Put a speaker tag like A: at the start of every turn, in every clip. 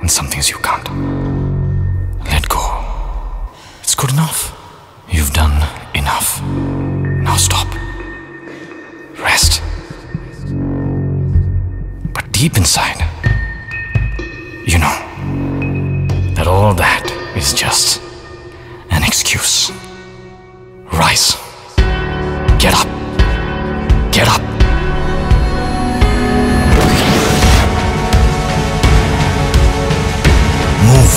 A: and some things you can't. Let go. It's good enough. You've done enough. Now stop. Rest. But deep inside, you know that all that is just an excuse. Rise. Get up. Get up. Move.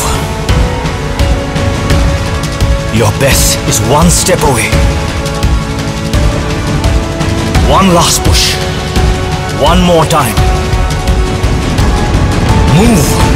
A: Your best is one step away. One last push. One more time. Move.